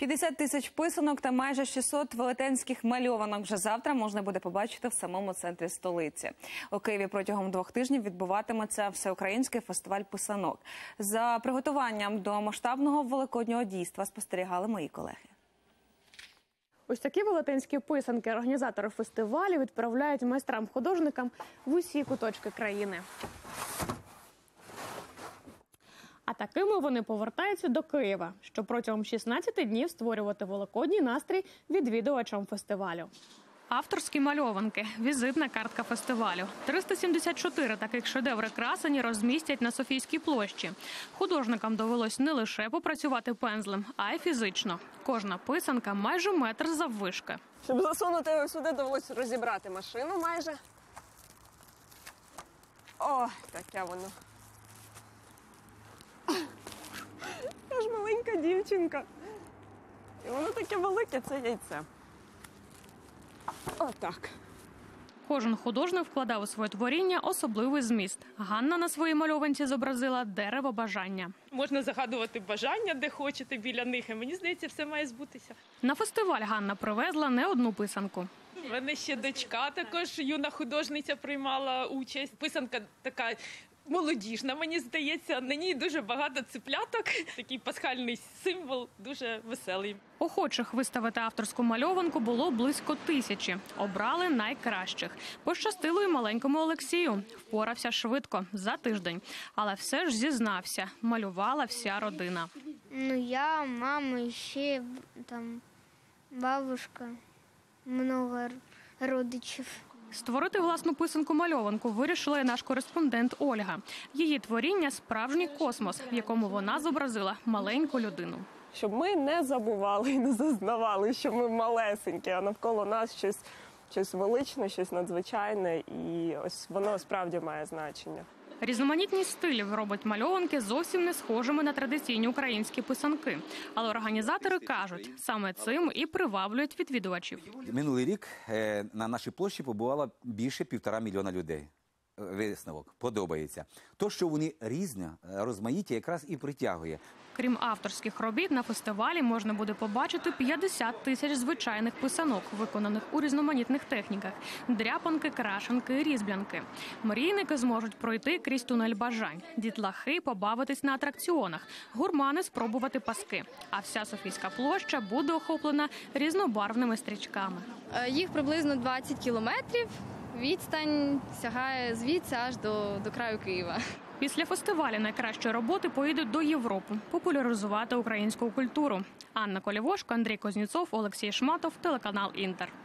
50 тисяч писанок та майже 600 велетенських мальованок вже завтра можна буде побачити в самому центрі столиці. У Києві протягом 2 тижнів відбуватиметься всеукраїнський фестиваль писанок. За приготуванням до масштабного великоднього дійства спостерігали мої колеги. Ось такі велетенські писанки організатори фестивалю відправляють майстрам-художникам в усі куточки країни. А такими вони повертаються до Києва, щоб протягом 16 днів створювати великодній настрій відвідувачам фестивалю. Авторські мальованки – візитна картка фестивалю. 374 таких шедеври красені розмістять на Софійській площі. Художникам довелось не лише попрацювати пензлем, а й фізично. Кожна писанка майже метр заввишки. Щоб засунути його сюди, довелося розібрати машину майже. О, таке воно. Я ж маленька дівчинка. І воно таке велике, це яйце. Отак. Кожен художник вкладав у своє творіння особливий зміст. Ганна на своїй мальованці зобразила дерево бажання. Можна загадувати бажання, де хочете, біля них. І мені здається, все має збутися. На фестиваль Ганна привезла не одну писанку. У мене ще дочка, також юна художниця, приймала участь. Писанка така молодіжна, мені здається. На ній дуже багато ципляток. Такий пасхальний символ, дуже веселий. Охочих виставити авторську мальованку було близько 1000. Обрали найкращих. Пощастило і маленькому Олексію. Впорався швидко, за тиждень. Але все ж зізнався, малювала вся родина. Я, мама, і ще там бабушка, много родичів. Створити власну писанку-мальованку вирішила і наш кореспондент Ольга. Її творіння – справжній космос, в якому вона зобразила маленьку людину. Щоб ми не забували і не зазнавали, що ми малесенькі, а навколо нас щось величне, щось надзвичайне. І ось воно справді має значення. Різноманітність стилів робить мальованки зовсім не схожими на традиційні українські писанки. Але організатори кажуть, саме цим і приваблюють відвідувачів. Минулий рік на нашій площі побувало більше 1,5 мільйона людей. Висновок подобається. То, що вони різні, розмаїття якраз і притягує. Крім авторських робіт, на фестивалі можна буде побачити 50 тисяч звичайних писанок, виконаних у різноманітних техніках – дряпанки, крашенки, різьблянки. Мрійники зможуть пройти крізь тунель бажань, дітлахи побавитись на атракціонах, гурмани спробувати паски. А вся Софійська площа буде охоплена різнобарвними стрічками. Їх приблизно 20 кілометрів. Відстань сягає звідси аж до краю Києва. Після фестивалю найкращі роботи поїдуть до Європи популяризувати українську культуру. Анна Колівошко, Андрій Кузнєцов, Олексій Шматов, телеканал «Інтер».